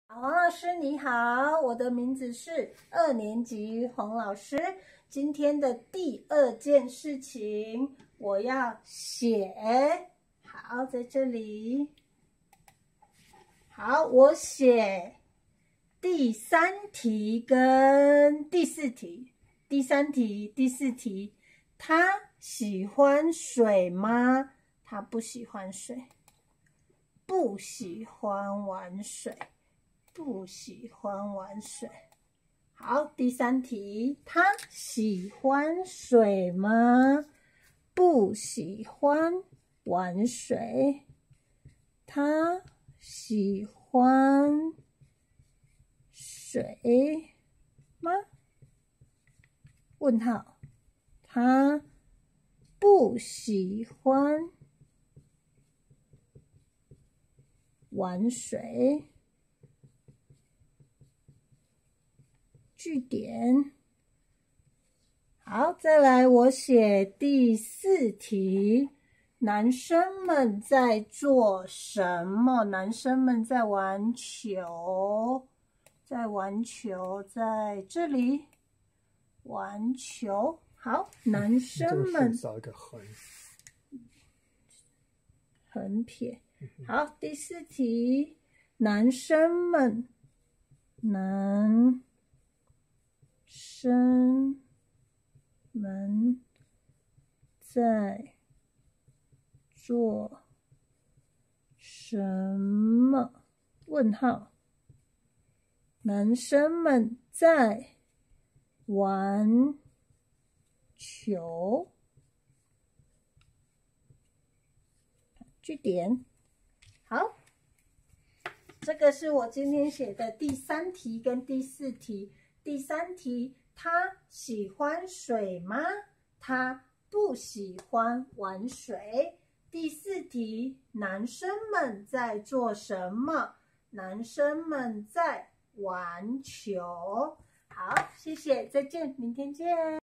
黄老师你好，我的名字是2年级黄老师。今天的第2件事情，我要写。好，在这里。好，我写第3题跟第4题。第3题、第4题，他喜欢水吗？他不喜欢水，不喜欢玩水。不喜欢玩水。好，第3题，他喜欢水吗？不喜欢玩水。他喜欢水吗？问号。他不喜欢玩水。句点。好，再来我写第4题。男生们在做什么？男生们在玩球，在这里玩球。好，男生们少一个横， 横撇。好，第4题，男生们在做什么？问号。男生们在玩球。句点。好，这个是我今天写的第3题跟第4题。第3题，他喜欢水吗？他不喜欢玩水。第4题，男生们在做什么？男生们在玩球。好，谢谢，再见，明天见。